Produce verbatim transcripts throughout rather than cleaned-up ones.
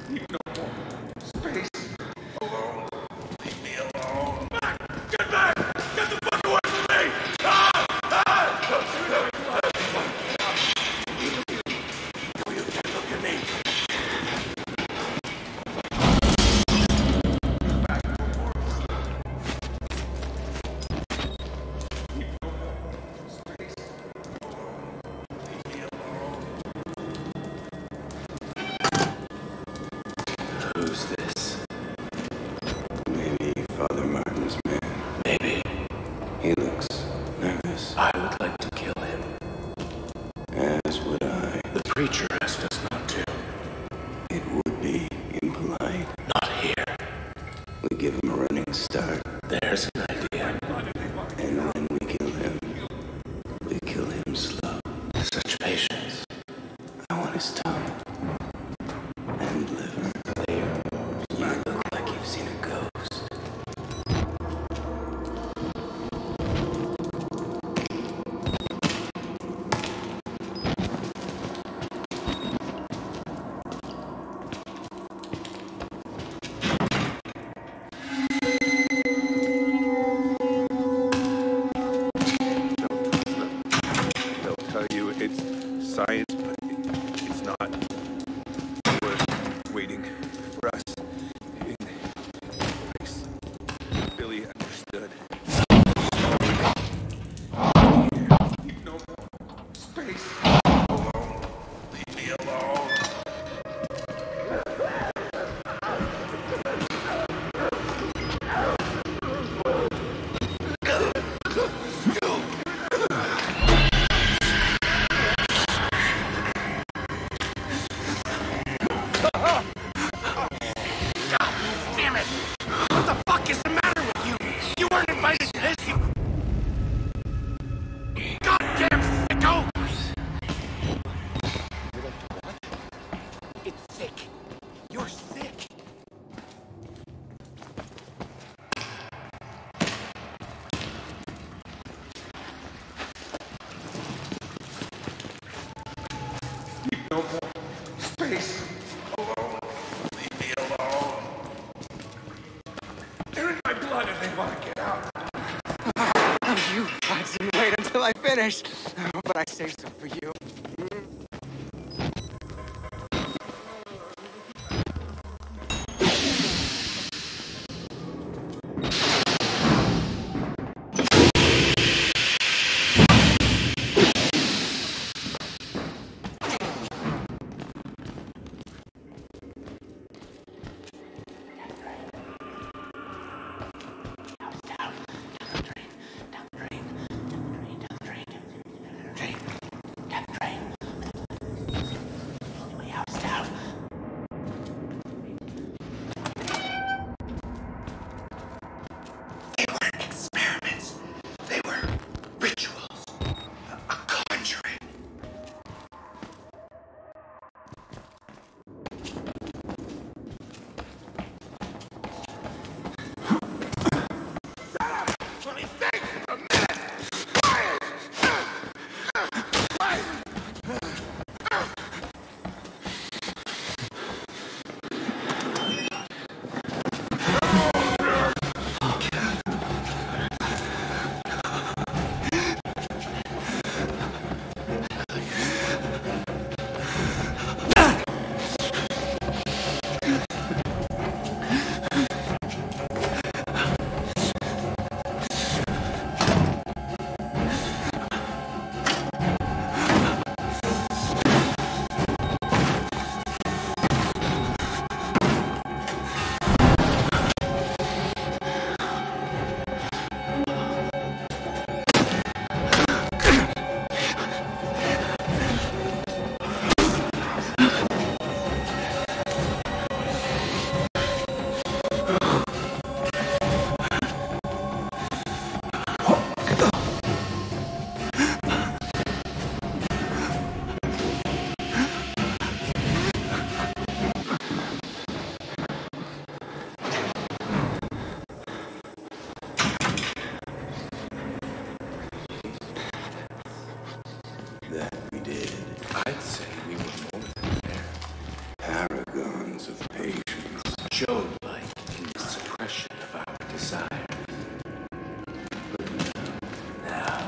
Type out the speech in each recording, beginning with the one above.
Need no more space. Alone. Leave me alone. Back! Get back! Get the fuck away from me! Ah! Ah! Don't you know No, you can't look at me. Back to work. Need no more space. Alone. Leave me alone. Who's this? Maybe Father Martin's man. Maybe. He looks nervous. I would like to kill him. As would I. The preacher asked us not to. It would be impolite. Not here. We give him a running start. There's an idea. And when we kill him, we kill him slow. Such patience. I want his tongue. And liver. There. You look like you've seen a ghost. They'll tell you it's science, but it, it's not. We're waiting for us in place. Billy understood. Need no more space. Alone. Leave me alone. Damn it! What the fuck is the matter with you? You weren't invited to this. You... Goddamn sicko! It's sick. You're sick. Need no more space. Alone. Leave me alone. They're in my blood and they want to get out. You guys didn't wait until I finished. But I say so for you. They weren't experiments. They were rituals. A conjuring. Let me think a minute. Quiet. Quiet. That we did. I'd say we were more than there. Paragons of pain. childlike in the suppression of our desires. But now,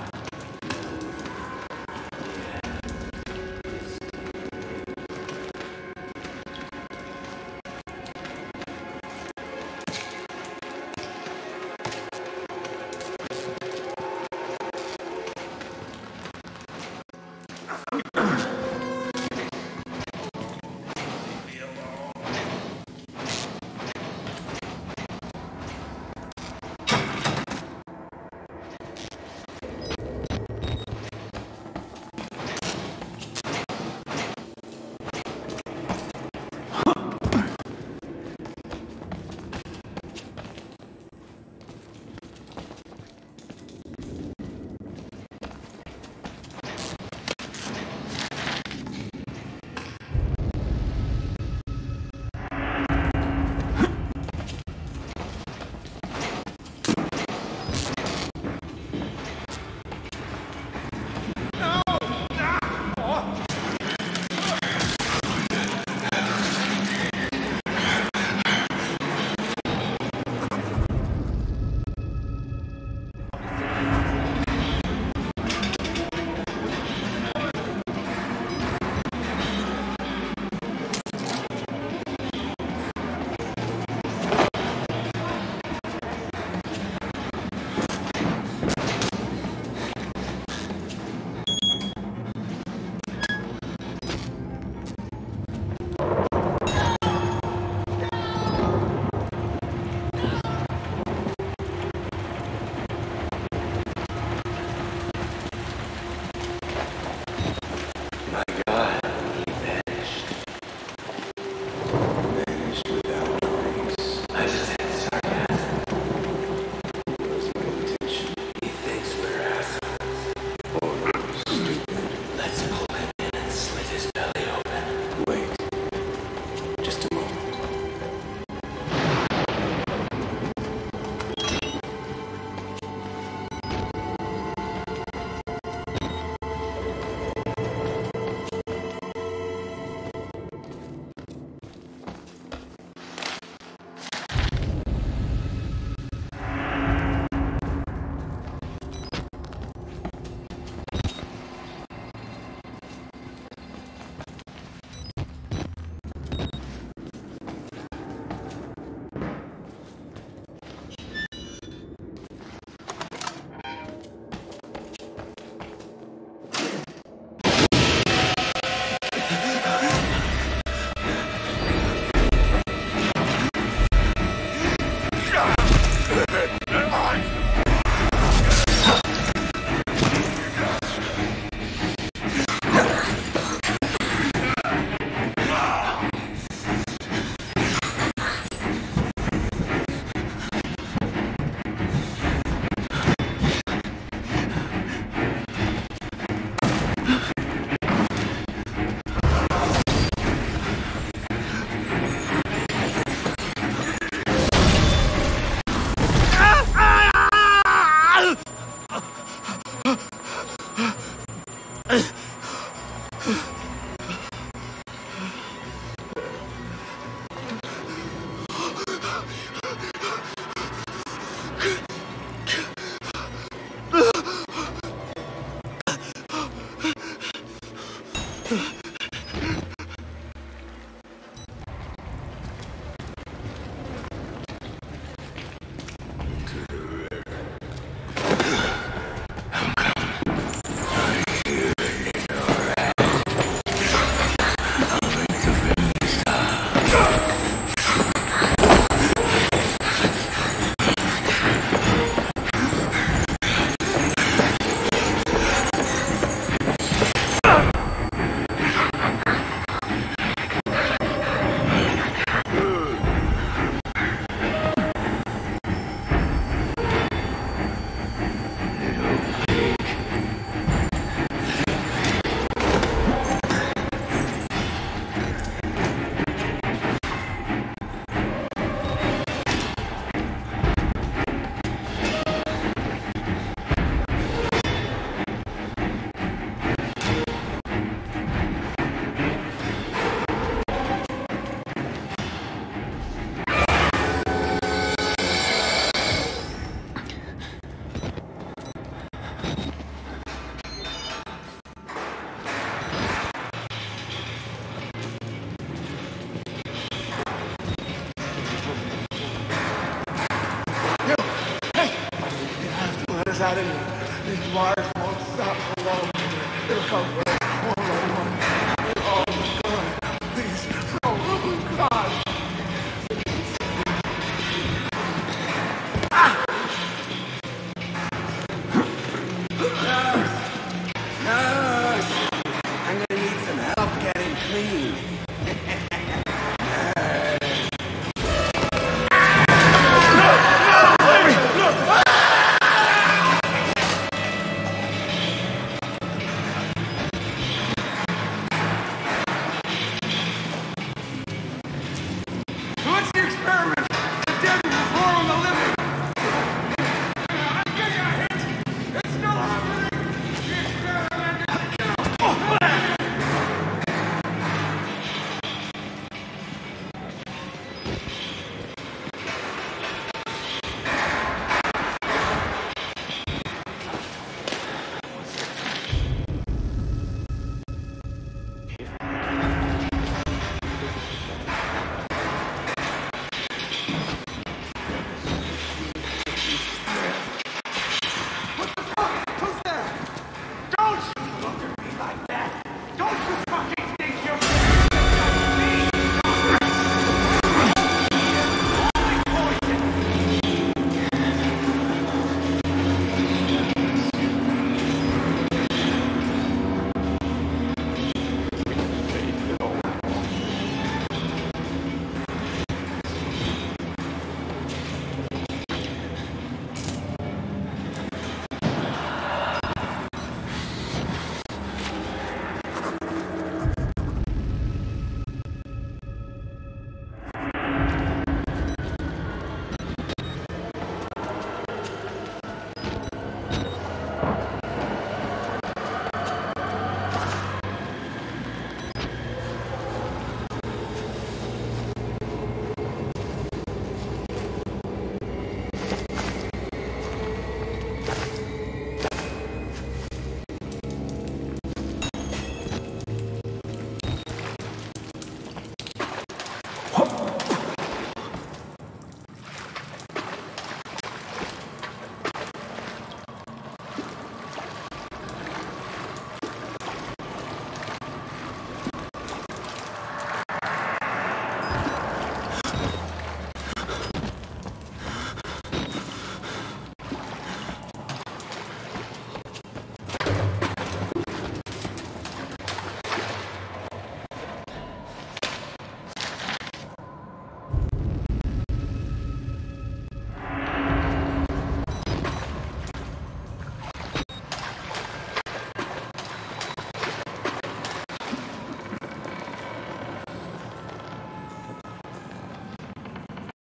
out of here. These wires won't stop for long. It'll come.